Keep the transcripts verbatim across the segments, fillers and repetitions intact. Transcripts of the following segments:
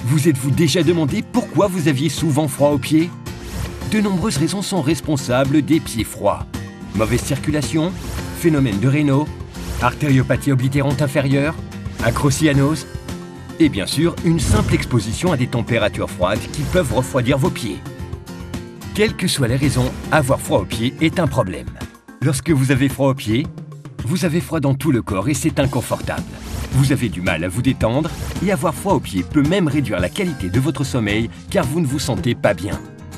Vous êtes-vous déjà demandé pourquoi vous aviez souvent froid aux pieds? De nombreuses raisons sont responsables des pieds froids. Mauvaise circulation, phénomène de Raynaud, artériopathie oblitérante inférieure, acrocyanose et bien sûr une simple exposition à des températures froides qui peuvent refroidir vos pieds. Quelles que soient les raisons, avoir froid aux pieds est un problème. Lorsque vous avez froid aux pieds, vous avez froid dans tout le corps et c'est inconfortable. Vous avez du mal à vous détendre et avoir froid aux pieds peut même réduire la qualité de votre sommeil car vous ne vous sentez pas bien.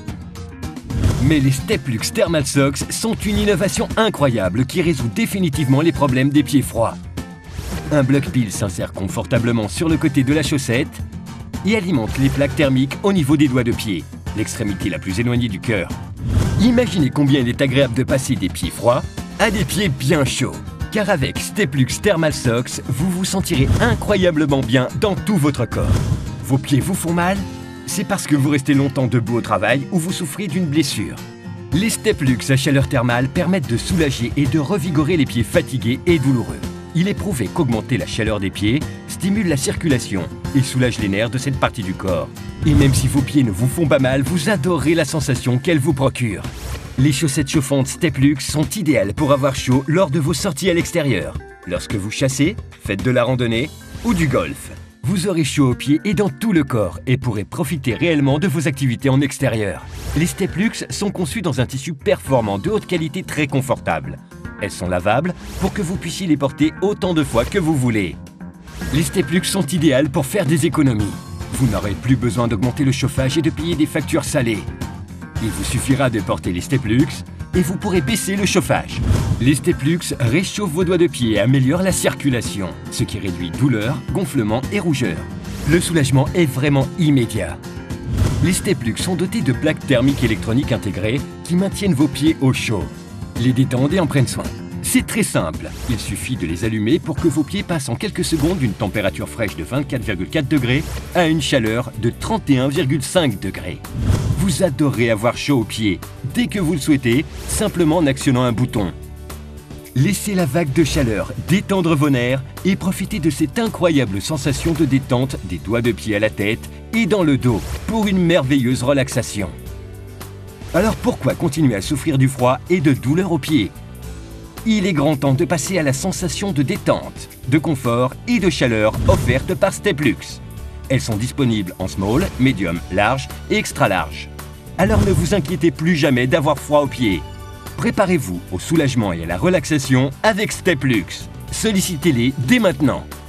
Mais les Steplux Thermal Socks sont une innovation incroyable qui résout définitivement les problèmes des pieds froids. Un bloc pile s'insère confortablement sur le côté de la chaussette et alimente les plaques thermiques au niveau des doigts de pied, l'extrémité la plus éloignée du cœur. Imaginez combien il est agréable de passer des pieds froids à des pieds bien chauds. Car avec Steplux Thermal Socks, vous vous sentirez incroyablement bien dans tout votre corps. Vos pieds vous font mal? C'est parce que vous restez longtemps debout au travail ou vous souffrez d'une blessure. Les Steplux à chaleur thermale permettent de soulager et de revigorer les pieds fatigués et douloureux. Il est prouvé qu'augmenter la chaleur des pieds stimule la circulation et soulage les nerfs de cette partie du corps. Et même si vos pieds ne vous font pas mal, vous adorerez la sensation qu'elles vous procurent. Les chaussettes chauffantes Steplux sont idéales pour avoir chaud lors de vos sorties à l'extérieur. Lorsque vous chassez, faites de la randonnée ou du golf. Vous aurez chaud aux pieds et dans tout le corps et pourrez profiter réellement de vos activités en extérieur. Les Steplux sont conçus dans un tissu performant de haute qualité très confortable. Elles sont lavables pour que vous puissiez les porter autant de fois que vous voulez. Les Steplux sont idéales pour faire des économies. Vous n'aurez plus besoin d'augmenter le chauffage et de payer des factures salées. Il vous suffira de porter les Steplux et vous pourrez baisser le chauffage. Les Steplux réchauffent vos doigts de pied et améliorent la circulation, ce qui réduit douleur, gonflement et rougeur. Le soulagement est vraiment immédiat. Les Steplux sont dotés de plaques thermiques électroniques intégrées qui maintiennent vos pieds au chaud. Les détendent et en prennent soin. C'est très simple, il suffit de les allumer pour que vos pieds passent en quelques secondes d'une température fraîche de vingt-quatre virgule quatre degrés à une chaleur de trente et un virgule cinq degrés. Vous adorez avoir chaud aux pieds, dès que vous le souhaitez, simplement en actionnant un bouton. Laissez la vague de chaleur détendre vos nerfs et profitez de cette incroyable sensation de détente des doigts de pied à la tête et dans le dos pour une merveilleuse relaxation. Alors pourquoi continuer à souffrir du froid et de douleur aux pieds? Il est grand temps de passer à la sensation de détente, de confort et de chaleur offerte par Steplux. Elles sont disponibles en small, medium, large et extra large. Alors ne vous inquiétez plus jamais d'avoir froid aux pieds. Préparez-vous au soulagement et à la relaxation avec Steplux. Sollicitez-les dès maintenant.